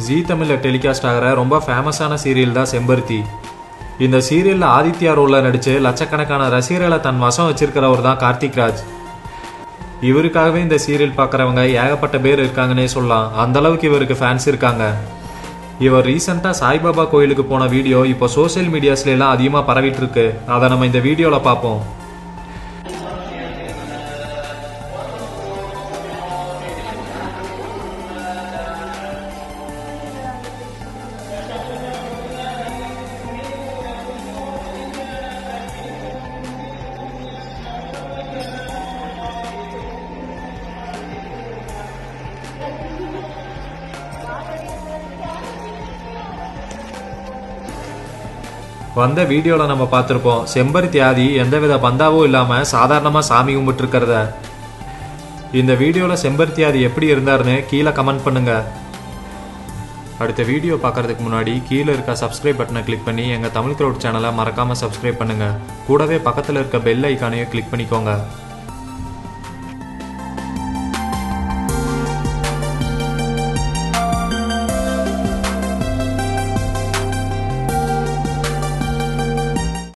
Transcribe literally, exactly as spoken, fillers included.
ஜீ தமிழ்ல டெலிகாஸ்ட் ஆகிற ரொம்ப ஃபேமஸான சீரியல் தான் செம்பருத்தி. இந்த சீரியல்ல ஆதித்யா ரோல்ல நடிச்சு லட்சக்கணக்கான ரசிகர்களை தன் வசம் வச்சிருக்கிறவர் தான் கார்த்திக் ராஜ். இவருக்காகவே இந்த சீரியல் பார்க்குறவங்க ஏகப்பட்ட பேர் இருக்காங்கன்னே சொல்லலாம். அந்த அளவுக்கு இவருக்கு ஃபேன்ஸ் இருக்காங்க. இவர் ரீசெண்டாக சாய்பாபா கோயிலுக்கு போன வீடியோ இப்போ சோசியல் மீடியாஸ்ல எல்லாம் அதிகமாக பரவிட்டு இருக்கு. அதை நம்ம இந்த வீடியோவில் பார்ப்போம். வந்த வீடியோவில் நம்ம பார்த்துருப்போம் செம்பருத்தி ஆதி எந்தவித பந்தாவும் இல்லாமல் சாதாரணமாக சாமி கும்பிட்டு இருக்கிறத. இந்த வீடியோவில் செம்பருத்தி ஆதி எப்படி இருந்தாருன்னு கீழே கமெண்ட் பண்ணுங்க. அடுத்த வீடியோ பார்க்கறதுக்கு முன்னாடி கீழே இருக்க சப்ஸ்கிரைப் பட்டனை கிளிக் பண்ணி எங்கள் தமிழ் க்ரௌட் சேனலை மறக்காமல் சப்ஸ்கிரைப் பண்ணுங்கள். கூடவே பக்கத்தில் இருக்க பெல் ஐக்கானையும் கிளிக் பண்ணிக்கோங்க.